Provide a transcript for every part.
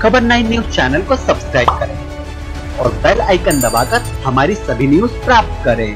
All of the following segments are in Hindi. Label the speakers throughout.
Speaker 1: खबर 9 न्यूज चैनल को सब्सक्राइब करें और बेल आइकन दबाकर हमारी सभी न्यूज प्राप्त करें।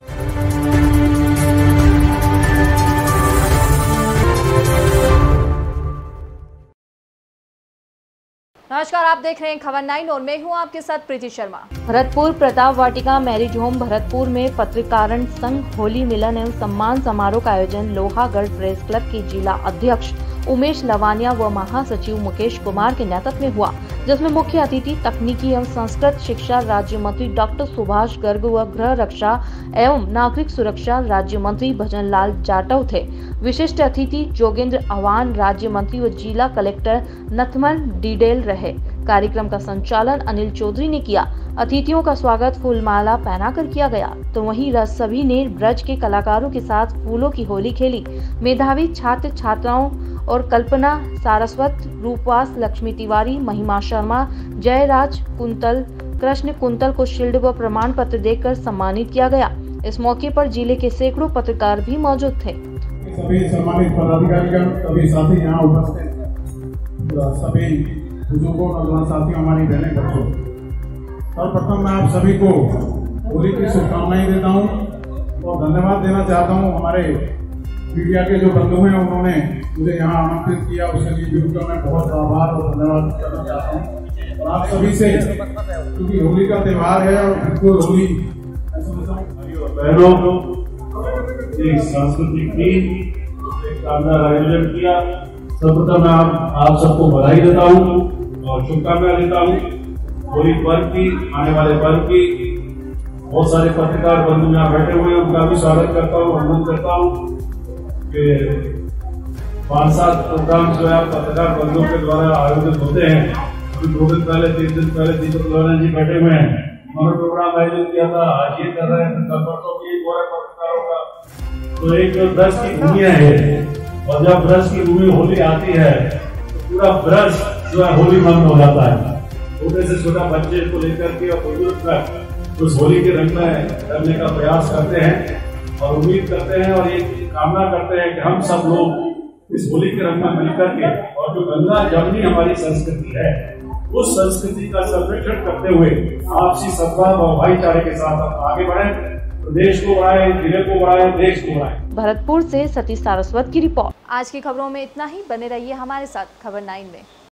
Speaker 2: नमस्कार, आप देख रहे हैं खबर 9 और मैं हूं आपके साथ प्रीति शर्मा।
Speaker 3: भरतपुर प्रताप वाटिका मैरिज होम भरतपुर में पत्रकारण संघ होली मिलन एवं सम्मान समारोह का आयोजन लोहागढ़ प्रेस क्लब के जिला अध्यक्ष उमेश लवानिया व महासचिव मुकेश कुमार के नेतृत्व में हुआ, जिसमें मुख्य अतिथि तकनीकी एवं संस्कृत शिक्षा राज्य मंत्री डॉक्टर सुभाष गर्ग व गृह रक्षा एवं नागरिक सुरक्षा राज्य मंत्री भजन लाल जाटव थे। विशिष्ट अतिथि जोगेंद्र आह्वान राज्य मंत्री व जिला कलेक्टर नथमल डिडेल रहे। कार्यक्रम का संचालन अनिल चौधरी ने किया। अतिथियों का स्वागत फूलमाला पहनाकर किया गया, तो वहीं सभी ने ब्रज के कलाकारों के साथ फूलों की होली खेली। मेधावी छात्र छात्राओं और कल्पना सारस्वत, रूपवास, लक्ष्मी तिवारी, महिमा शर्मा, जयराज कुंतल, कृष्ण कुंतल को शील्ड व प्रमाण पत्र देकर सम्मानित किया गया। इस मौके पर जिले के सैकड़ों पत्रकार भी मौजूद थे।
Speaker 4: सभी सम्मानित पदाधिकारीगण, सभी साथी यहाँ उपस्थित, सभी बुजुर्गों, नौजवान साथियों, हमारी बहनें, बच्चों, सर्वप्रथम मैं आप सभी को होली की शुभकामनाएं देता हूँ और धन्यवाद देना चाहता हूँ। हमारे मीडिया के जो बंधु हैं, उन्होंने मुझे यहाँ आमंत्रित किया, उसके लिए भी उनका मैं बहुत आभार और धन्यवाद करना चाहता हूँ। और आप सभी से, क्योंकि होली का त्योहार है और बिल्कुल होली बहनों एक सांस्कृतिक आयोजन किया। सर्वप्रथम मैं आप सबको बधाई देता हूँ और शुभकामनाएं देता हूँ होली पर्व की, आने वाले पर्व की। बहुत सारे पत्रकार बंधु यहाँ बैठे हुए हैं, उनका भी स्वागत करता हूँ, वंदन करता हूँ कि 5-7 प्रोग्राम जो है पत्रकार बंधुओं के द्वारा आयोजित होते हैं। अभी 2 दिन पहले, 3 दिन पहले दीपक लोहाना जी बैठे हुए हैं, उन्होंने प्रोग्राम आयोजित किया था। आज ये कर रहे हैं, कल परसों भी हो रहा है पत्रकारों का। तो एक ब्रज की भूमि है और जब ब्रज की भूमि होली आती है तो पूरा ब्रज जो है होली मग्न हो जाता है। छोटे से छोटा बच्चे को लेकर के और बुजुर्ग तक उस होली के रंग में करने का प्रयास करते हैं और उम्मीद करते हैं और ये कामना करते हैं कि हम सब लोग इस होली के रंग में मिलकर के, और जो गंगा जमुनी हमारी संस्कृति है, उस संस्कृति का संरक्षण करते हुए आपसी सद्भाव और भाईचारे के साथ हम आगे बढ़े, प्रदेश को बढ़ाए, जिले को बढ़ाए, देश को बढ़ाए।
Speaker 3: भरतपुर से सतीश सारस्वत की रिपोर्ट।
Speaker 2: आज की खबरों में इतना ही। बने रहिए हमारे साथ खबर 9 में।